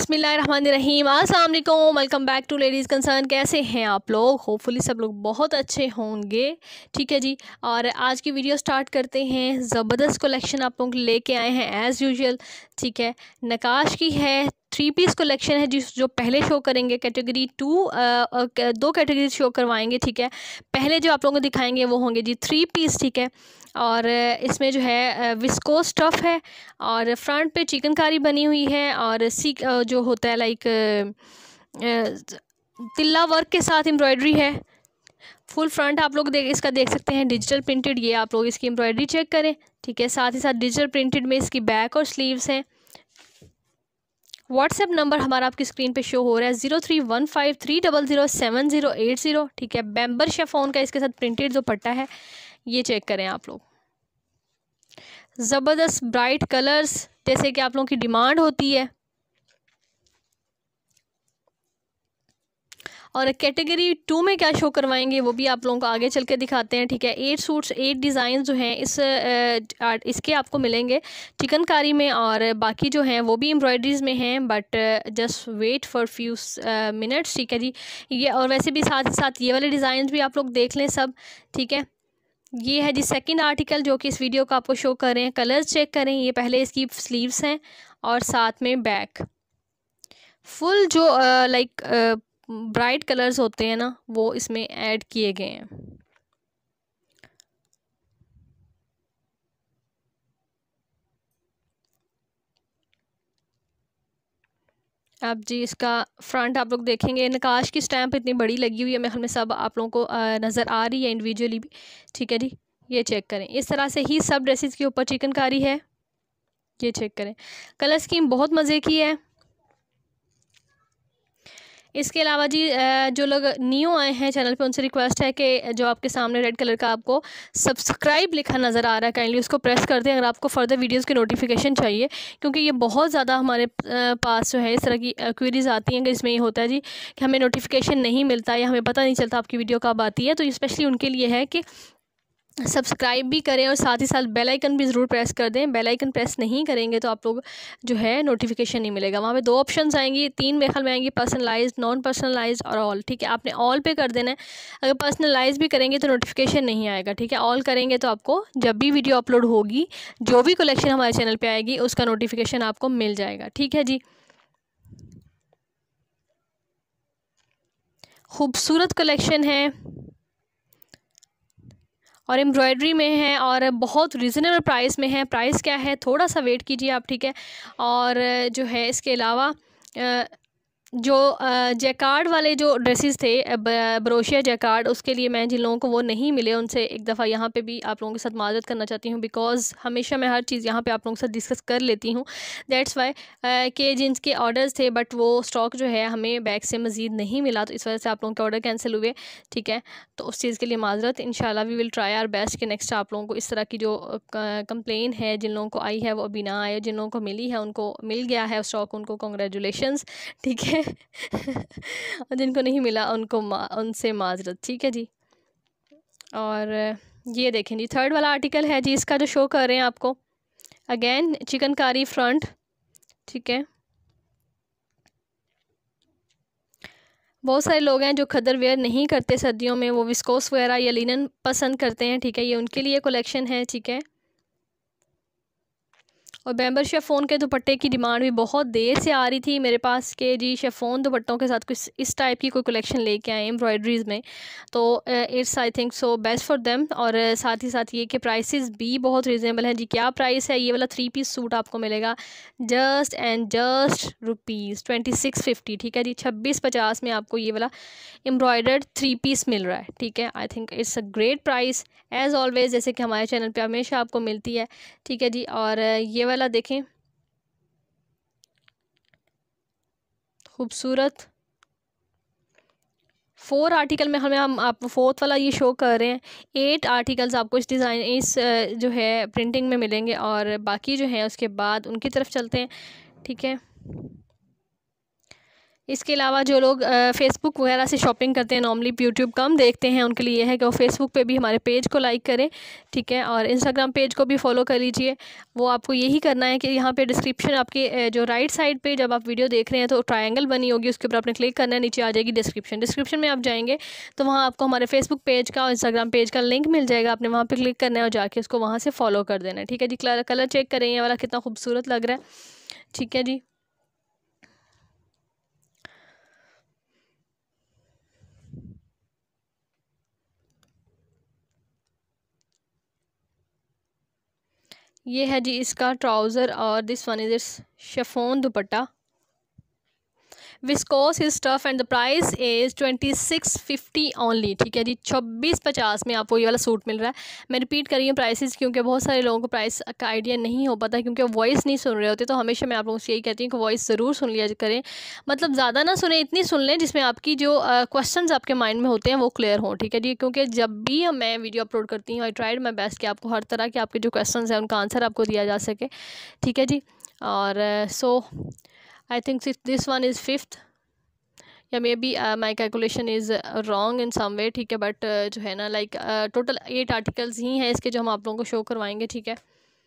बिस्मिल्लाहिर्रहमानिर्रहीम। अस्सलाम वालेकुम, welcome back to Ladies Concern. कैसे हैं आप लोग? होपफुली सब लोग बहुत अच्छे होंगे। ठीक है जी, और आज की वीडियो स्टार्ट करते हैं। ज़बरदस्त कलेक्शन आप लोग लेके आए हैं एज़ यूजुअल। ठीक है, नकाश की है, 3 पीस कलेक्शन है जो पहले शो करेंगे कैटेगरी 2, 2 कैटेगरी शो करवाएंगे। ठीक है, पहले जो आप लोगों को दिखाएंगे वो होंगे जी 3 पीस। ठीक है, और इसमें जो है विस्कोस स्टफ़ है और फ्रंट पे चिकनकारी बनी हुई है और जो होता है लाइक तिल्ला वर्क के साथ एम्ब्रॉयडरी है। फुल फ्रंट आप लोग इसका देख सकते हैं डिजिटल प्रिंटेड। ये आप लोग इसकी एम्ब्रॉयडरी चेक करें। ठीक है, साथ ही साथ डिजिटल प्रिंटेड में इसकी बैक और स्लीव्स हैं। व्हाट्सएप नंबर हमारा आपकी स्क्रीन पे शो हो रहा है 0315300780। ठीक है, बैम्बर शेफोन का इसके साथ प्रिंटेड जो पट्टा है ये चेक करें आप लोग। ज़बरदस्त ब्राइट कलर्स जैसे कि आप लोगों की डिमांड होती है। और कैटेगरी 2 में क्या शो करवाएंगे वो भी आप लोगों को आगे चल के दिखाते हैं। ठीक है, 8 सूट्स 8 डिज़ाइन जो हैं इसके आपको मिलेंगे चिकनकारी में, और बाकी जो हैं वो भी एम्ब्रॉयडरीज़ में हैं, but just wait for few minutes. ठीक है जी, ये और वैसे भी साथ ही साथ ये वाले डिज़ाइन भी आप लोग देख लें सब। ठीक है, ये है जी सेकंड आर्टिकल जो कि इस वीडियो को आपको शो कर रहे हैं। कलर्स चेक करें, ये पहले इसकी स्लीव्स हैं और साथ में बैक फुल जो लाइक ब्राइट कलर्स होते हैं ना वो इसमें ऐड किए गए हैं। अब जी इसका फ्रंट आप लोग देखेंगे, नकाश की स्टैम्प इतनी बड़ी लगी हुई है, मेरे ख्याल में सब आप लोगों को नज़र आ रही है इंडिविजुअली भी। ठीक है जी, ये चेक करें। इस तरह से ही सब ड्रेसेस के ऊपर चिकनकारी है, ये चेक करें। कलर स्कीम बहुत मज़े की है। इसके अलावा जी जो लोग न्यू आए हैं चैनल पे उनसे रिक्वेस्ट है कि जो आपके सामने रेड कलर का आपको सब्सक्राइब लिखा नज़र आ रहा है, काइंडली उसको प्रेस कर दें अगर आपको फ़र्दर वीडियोस की नोटिफिकेशन चाहिए, क्योंकि ये बहुत ज़्यादा हमारे पास जो है इस तरह की क्वेरीज आती हैं कि इसमें ये होता है जी कि हमें नोटिफिकेशन नहीं मिलता या हमें पता नहीं चलता आपकी वीडियो कब आती है। तो स्पेशली उनके लिए है कि सब्सक्राइब भी करें और साथ ही साथ बेल आइकन भी ज़रूर प्रेस कर दें। बेल आइकन प्रेस नहीं करेंगे तो आप लोग जो है नोटिफिकेशन नहीं मिलेगा। वहाँ पे 2 ऑप्शंस आएंगी, 3 मेरे ख्याल में आएंगी, पर्सनलाइज्ड, नॉन पर्सनलाइज्ड और ऑल। ठीक है, आपने ऑल पे कर देना है। अगर पर्सनलाइज भी करेंगे तो नोटिफिकेशन नहीं आएगा। ठीक है, ऑल करेंगे तो आपको जब भी वीडियो अपलोड होगी, जो भी कलेक्शन हमारे चैनल पर आएगी उसका नोटिफिकेशन आपको मिल जाएगा। ठीक है जी, खूबसूरत कलेक्शन है और एम्ब्रॉयडरी में है और बहुत रीज़नेबल प्राइस में है। प्राइस क्या है थोड़ा सा वेट कीजिए आप। ठीक है, और जो है इसके अलावा जो जैकार्ड वाले जो ड्रेसेस थे ब्रोशिया जैकार्ड, उसके लिए मैं जिन लोगों को वो नहीं मिले उनसे एक दफ़ा यहाँ पे भी आप लोगों के साथ माज़रत करना चाहती हूँ, बिकॉज़ हमेशा मैं हर चीज़ यहाँ पे आप लोगों के साथ डिस्कस कर लेती हूँ। दैट्स वाई कि जिनके ऑर्डर्स थे बट वो स्टॉक जो है हमें बैग से मज़ीद नहीं मिला, तो इस वजह से आप लोगों के ऑर्डर कैंसिल हुए। ठीक है, तो उस चीज़ के लिए माज़रत। इंशाल्लाह we will try our best कि नेक्स्ट आप लोगों को इस तरह की जो कंप्लेन है जिन लोगों को आई है वो अभी ना आए, जिन लोगों को मिली है उनको मिल गया है स्टॉक, उनको कॉन्ग्रेचुलेशंस। ठीक है और जिनको नहीं मिला उनको उनसे माजरत। ठीक है जी, और ये देखें जी थर्ड वाला आर्टिकल है जी, इसका जो शो कर रहे हैं आपको अगेन चिकनकारी फ्रंट। ठीक है, बहुत सारे लोग हैं जो खदर वेयर नहीं करते सर्दियों में, वो विस्कोस वगैरह या लिनन पसंद करते हैं। ठीक है, ये उनके लिए कलेक्शन है। ठीक है, और बैम्बर शेफोन के दुपट्टे की डिमांड भी बहुत देर से आ रही थी मेरे पास कि जी शेफोन दुपट्टों के साथ कुछ इस टाइप की कोई कलेक्शन लेके आए एम्ब्रॉयडरीज़ में, तो it's I think so best for them. और साथ ही साथ ये कि प्राइसेस भी बहुत रीज़नेबल हैं जी। क्या प्राइस है? ये वाला 3 पीस सूट आपको मिलेगा जस्ट एंड जस्ट ₹2650। ठीक है जी, 2650 में आपको ये वाला एम्ब्रॉयडर्ड 3 पीस मिल रहा है। ठीक है, I think it's a great price as always, जैसे कि हमारे चैनल पे हमेशा आपको मिलती है। ठीक है जी, और ये वाला देखें खूबसूरत 4 आर्टिकल में हम आपको 4th वाला ये शो कर रहे हैं। 8 आर्टिकल्स आपको इस डिज़ाइन इस जो है प्रिंटिंग में मिलेंगे, और बाकी जो है उसके बाद उनकी तरफ चलते हैं। ठीक है, इसके अलावा जो लोग फ़ेसबुक वगैरह से शॉपिंग करते हैं, नॉर्मली यूट्यूब कम देखते हैं, उनके लिए ये है कि वो फ़ेसबुक पे भी हमारे पेज को लाइक करें, ठीक है, और इंस्टाग्राम पेज को भी फॉलो कर लीजिए। वो आपको यही करना है कि यहाँ पे डिस्क्रिप्शन आपके जो राइट साइड पे जब आप वीडियो देख रहे हैं तो ट्रायंगल बनी होगी, उसके ऊपर आपने क्लिक करना है, नीचे आ जाएगी डिस्क्रिप्शन में आप जाएंगे तो वहाँ आपको हमारे फेसबुक पेज का और इंस्टाग्राम पेज का लिंक मिल जाएगा। आपने वहाँ पर क्लिक करना है और जाके उसको वहाँ से फॉलो कर देना है, ठीक है जी। कलर चेक करें, ये वाला कितना खूबसूरत लग रहा है, ठीक है जी। ये है जी इसका ट्राउज़र और this one is it's chiffon dupatta. Viscose is tough and the price is 2650 only, ठीक है जी। 2650 में आपको ये वाला सूट मिल रहा है। मैं रिपीट कर रही हूँ प्राइसेस, क्योंकि बहुत सारे लोगों को प्राइस का आइडिया नहीं हो पाता, क्योंकि वॉइस नहीं सुन रहे होते। तो हमेशा मैं आप लोगों से यही कहती हूँ कि वॉइस ज़रूर सुन लिया करें, मतलब ज़्यादा ना सुने, इतनी सुन लें जिसमें आपकी जो क्वेश्चंस आपके माइंड में होते हैं वो क्लियर हों, ठीक है जी। क्योंकि जब भी मैं वीडियो अपलोड करती हूँ, आई ट्राइड माई बेस्ट कि आपको हर तरह के आपके जो क्वेश्चन हैं उनका आंसर आपको दिया जा सके, ठीक है जी। और so I think this one is fifth, या maybe my calculation is wrong in some way, ठीक है। बट जो है ना, लाइक टोटल 8 आर्टिकल्स ही हैं इसके जो हम आप लोगों को शो करवाएंगे, ठीक है।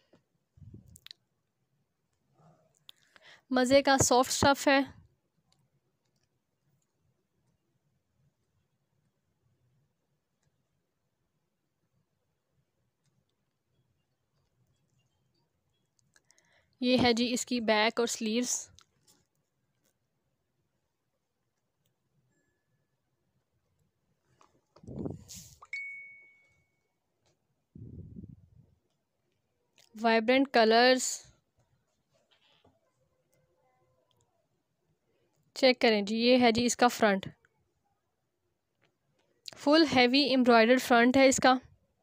मज़े का सॉफ्ट स्टफ़ है। ये है जी इसकी बैक और स्लीव्स। वाइब्रेंट कलर्स चेक करें जी। ये है जी इसका front, full heavy embroidered front है इसका।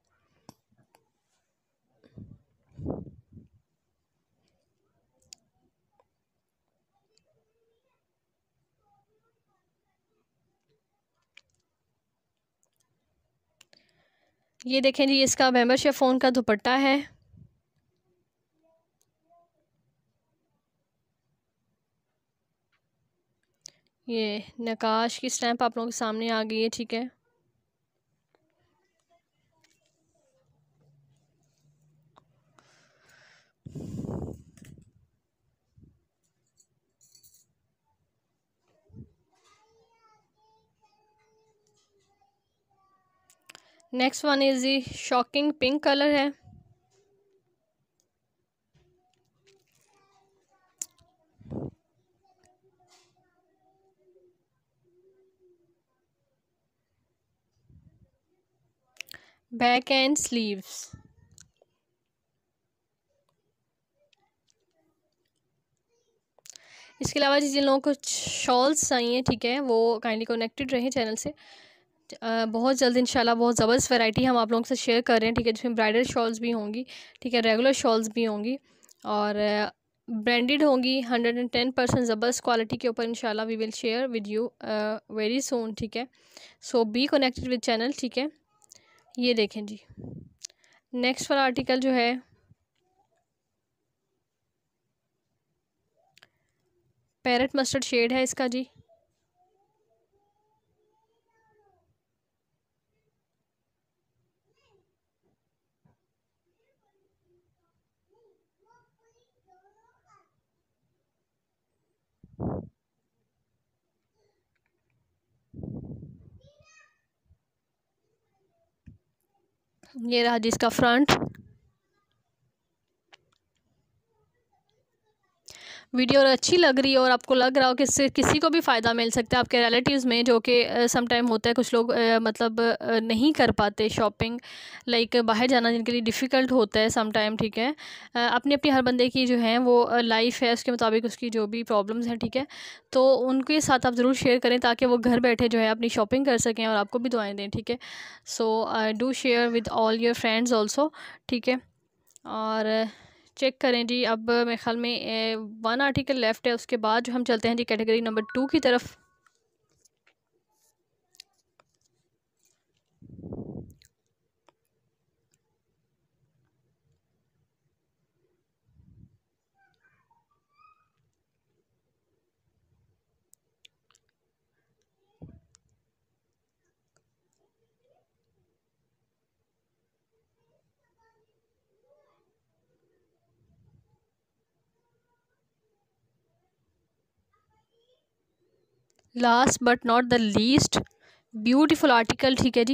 ये देखें जी इसका मेंबरशिप फ़ोन का दुपट्टा है। ये नकाश की स्टैंप आप लोगों के सामने आ गई है, ठीक है। नेक्स्ट वन इज़ जी शॉकिंग पिंक कलर है। Back and sleeves. इसके अलावा जिन लोगों को शॉल्स चाहिए, ठीक है, वो काइंडली कनेक्टेड रहें चैनल से। बहुत जल्द इंशाल्लाह बहुत ज़बरदस्त वैरायटी हम आप लोगों से शेयर कर रहे हैं, ठीक है, जिसमें ब्राइडल शॉल्स भी होंगी, ठीक है, रेगुलर शॉल्स भी होंगी और ब्रांडेड होंगी 110% ज़बरदस्त क्वालिटी के ऊपर। इंशाल्लाह we will share with you very soon, ठीक है। So be connected with channel, ठीक है। ये देखें जी नेक्स्ट वाला आर्टिकल जो है पैरेट मस्टर्ड शेड है इसका जी। ये रहा जी इसका फ्रंट। वीडियो अच्छी लग रही है और आपको लग रहा हो कि इससे किसी को भी फ़ायदा मिल सकता है आपके रिलेटिव्स में, जो कि सम टाइम होता है कुछ लोग मतलब नहीं कर पाते शॉपिंग, लाइक बाहर जाना जिनके लिए डिफ़िकल्ट होता है सम टाइम, ठीक है। अपनी अपनी हर बंदे की जो है वो लाइफ है, उसके मुताबिक उसकी जो भी प्रॉब्लम्स हैं, ठीक है। तो उनके साथ आप ज़रूर शेयर करें ताकि वो घर बैठे जो है अपनी शॉपिंग कर सकें और आपको भी दुआएँ दें, ठीक है। So do share with all your friends also, ठीक है। और चेक करें जी। अब मेरे ख्याल में 1 आर्टिकल लेफ़्ट है, उसके बाद जो हम चलते हैं जी कैटेगरी नंबर 2 की तरफ। Last but not the least beautiful article, ठीक है जी।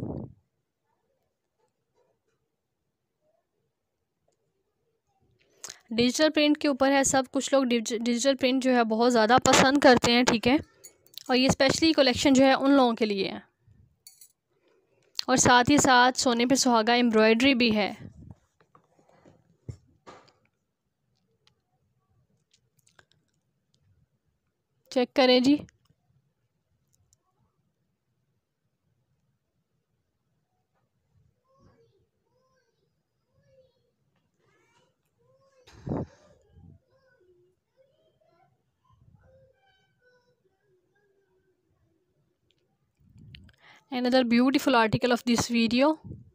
डिजिटल प्रिंट के ऊपर है सब। कुछ लोग डिजिटल प्रिंट जो है बहुत ज़्यादा पसंद करते हैं, ठीक है। और ये स्पेशली कलेक्शन जो है उन लोगों के लिए है। और साथ ही साथ सोने पे सुहागा एम्ब्रॉयडरी भी है। चेक करें जी। Another beautiful article of this video.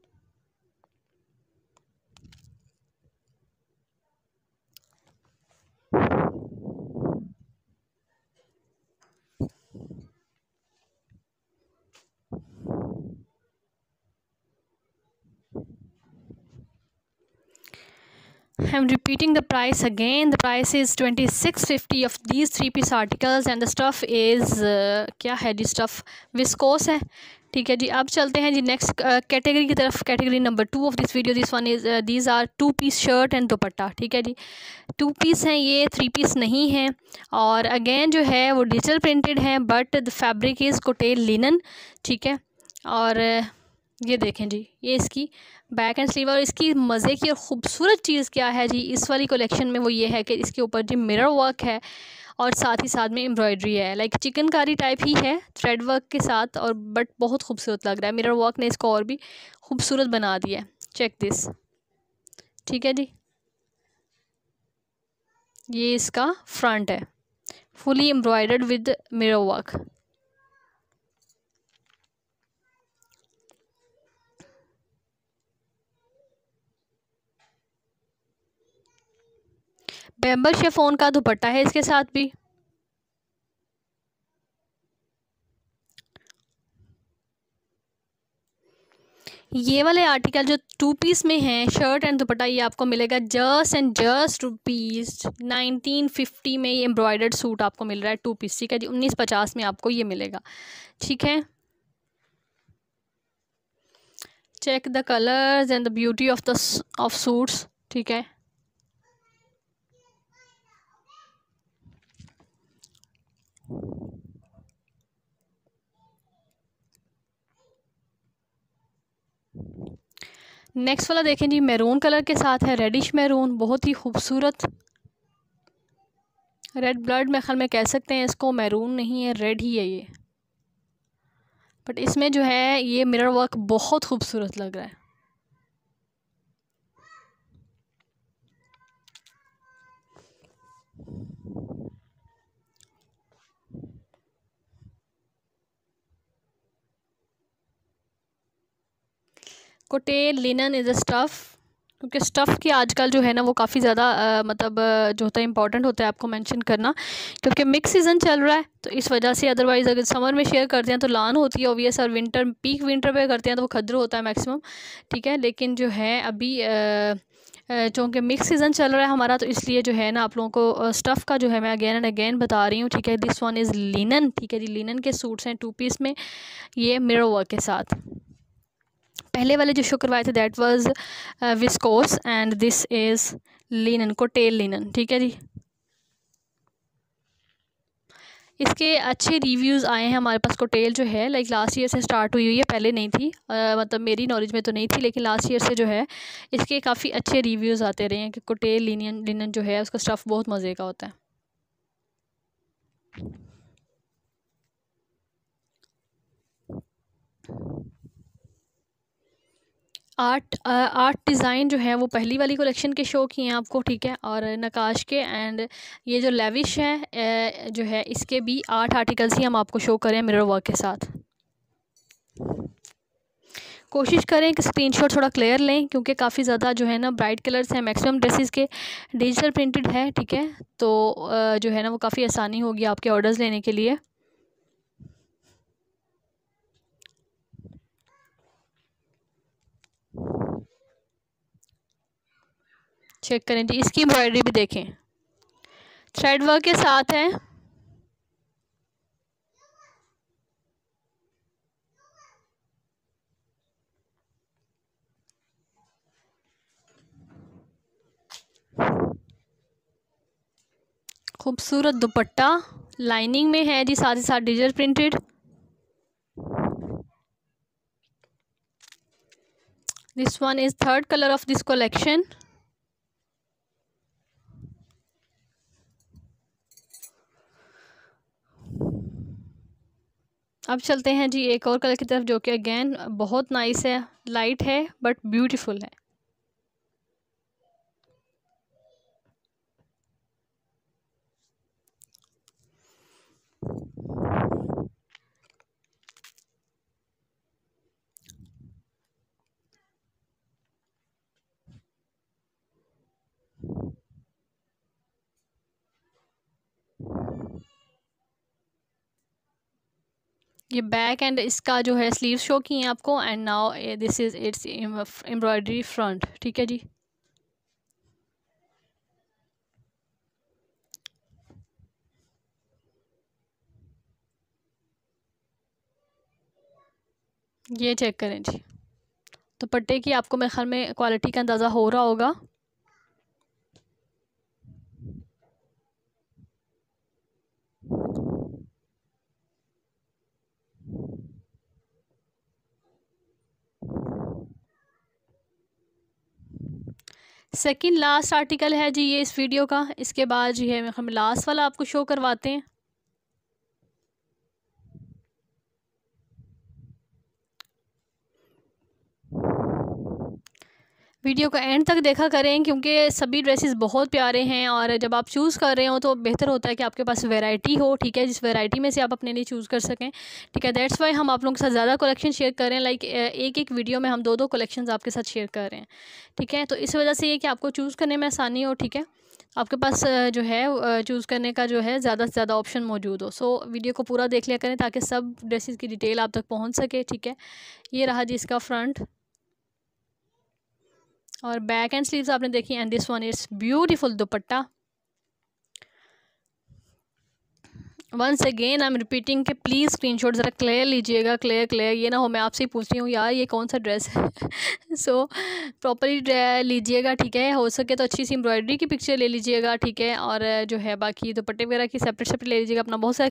I'm repeating the price again. The price is 2650 of these 3-piece articles and the stuff is क्या है जी, स्टफ़ विस्कोस है, ठीक है जी। अब चलते हैं जी नेक्स्ट कैटेगरी की तरफ। Category number 2 of this video. This one is these are 2-piece shirt and dupatta, ठीक है जी। 2-piece हैं ये, 3-piece नहीं है। और अगेन जो है वो डिजिटल प्रिंटेड है but the fabric is cotel linen, ठीक है। और ये देखें जी, ये इसकी बैक एंड स्लीव। और इसकी मज़े की और ख़ूबसूरत चीज़ क्या है जी इस वाली कलेक्शन में, वो ये है कि इसके ऊपर जी मिरर वर्क है और साथ ही साथ में एम्ब्रॉयडरी है। लाइक चिकनकारी टाइप ही है थ्रेड वर्क के साथ, और बट बहुत खूबसूरत लग रहा है। मिरर वर्क ने इसको और भी खूबसूरत बना दिया है। चेक दिस, ठीक है जी। ये इसका फ्रंट है, fully embroidered with mirror work. बैम्बल शिफॉन का दुपट्टा है इसके साथ भी। ये वाले आर्टिकल जो 2-piece में हैं, शर्ट एंड दुपट्टा, ये आपको मिलेगा जस्ट एंड जस्ट रुपीज़ 1950 में। ये एम्ब्रॉयडर्ड सूट आपको मिल रहा है 2-piece, ठीक है जी। 1950 में आपको ये मिलेगा, ठीक है। Check the colours and the beauty of the suits, ठीक है। नेक्स्ट वाला देखें जी, मैरून कलर के साथ है, रेडिश मैरून, बहुत ही खूबसूरत। रेड ब्लड में ख्याल में कह सकते हैं इसको, मैरून नहीं है, रेड ही है ये। बट इसमें जो है ये मिरर वर्क बहुत खूबसूरत लग रहा है। Cotel linen is a stuff, क्योंकि स्टफ़ की आजकल जो है ना वो काफ़ी ज़्यादा मतलब जो होता है इंपॉर्टेंट होता है आपको मेंशन करना, क्योंकि मिक्स सीज़न चल रहा है तो इस वजह से। अदरवाइज़ अगर समर में शेयर करते हैं तो लान होती है ऑब्वियस, और विंटर पीक विंटर पे करते हैं तो वो खद्र होता है मैक्सिमम, ठीक है। लेकिन जो है अभी चूँकि मिक्स सीज़न चल रहा है हमारा, तो इसलिए जो है ना आप लोगों को स्टफ़ का जो है मैं अगेन एंड अगेन बता रही हूँ, ठीक है। दिस वन इज़ लिनन, ठीक है जी। लिनन के सूट्स हैं 2-piece में, ये मिरर वर्क के साथ। पहले वाले जो शो करवाए थे that was viscose and this is linen, cotel linen, ठीक है जी। इसके अच्छे रिव्यूज़ आए हैं हमारे पास। कोटेल जो है लाइक लास्ट ईयर से स्टार्ट हुई है, पहले नहीं थी, मतलब मेरी नॉलेज में तो नहीं थी, लेकिन लास्ट ईयर से जो है इसके काफ़ी अच्छे रिव्यूज़ आते रहे हैं कि कोटेल लिनन जो है उसका स्टफ़ बहुत मज़े का होता है। आर्ट डिज़ाइन जो है वो पहली वाली कलेक्शन के शो किए हैं आपको, ठीक है। और नकाश के एंड ये जो लेविश है जो है इसके भी 8 आर्टिकल्स ही हम आपको शो करें मिरर वर्क के साथ। कोशिश करें कि स्क्रीनशॉट थोड़ा क्लियर लें, क्योंकि काफ़ी ज़्यादा जो है ना ब्राइट कलर्स हैं, मैक्सिमम ड्रेसेस के डिजिटल प्रिंटेड है, ठीक है। तो जो है ना वो काफ़ी आसानी होगी आपके ऑर्डर्स लेने के लिए। चेक करें जी, इसकी एम्ब्रॉयडरी भी देखें, थ्रेड वर्क के साथ है। खूबसूरत दुपट्टा लाइनिंग में है जी, साथ ही साथ digital printed. This one is third colour of this collection. अब चलते हैं जी एक और कलर की तरफ, जो कि अगेन बहुत नाइस है, लाइट है बट ब्यूटीफुल है। ये बैक एंड इसका जो है स्लीव शो की हैं आपको, and now this is it's embroidery front, ठीक है जी। ये चेक करें जी, दुपट्टे की आपको मेरे ख्याल में क्वालिटी का अंदाज़ा हो रहा होगा। सेकंड लास्ट आर्टिकल है जी ये इस वीडियो का। इसके बाद जी है हम लास्ट वाला आपको शो करवाते हैं। वीडियो को एंड तक देखा करें, क्योंकि सभी ड्रेसेस बहुत प्यारे हैं और जब आप चूज़ कर रहे हो तो बेहतर होता है कि आपके पास वैरायटी हो, ठीक है, जिस वैरायटी में से आप अपने लिए चूज़ कर सकें, ठीक है। दैट्स वाई हम आप लोगों के साथ ज़्यादा कलेक्शन शेयर कर रहे हैं, लाइक एक एक वीडियो में हम दो दो कलेक्शंस आपके साथ शेयर कर रहे हैं, ठीक है। तो इस वजह से ये कि आपको चूज़ करने में आसानी हो, ठीक है, आपके पास जो है चूज़ करने का जो है ज़्यादा से ज़्यादा ऑप्शन मौजूद हो। सो वीडियो को पूरा देख लिया करें ताकि सब ड्रेसेस की डिटेल आप तक पहुँच सके, ठीक है। ये रहा जी इसका फ्रंट और बैक एंड स्लीव्स आपने देखी, and this one is beautiful dupatta. Once again I am repeating कि प्लीज़ स्क्रीनशॉट ज़रा क्लियर लीजिएगा, क्लियर ये ना हो मैं आपसे ही पूछ रही हूँ यार ये कौन सा ड्रेस है। सो प्रॉपरली लीजिएगा, ठीक है। हो सके तो अच्छी सी एम्ब्रॉयडरी की पिक्चर ले लीजिएगा, ठीक है। और जो है बाकी दुपट्टे वगैरह की सेपरेट ले लीजिएगा। अपना बहुत सारा